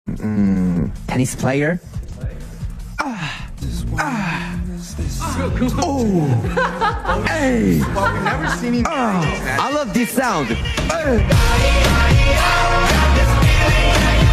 Tennis player. Oh, hey! Well, we've never seen him. I love this sound.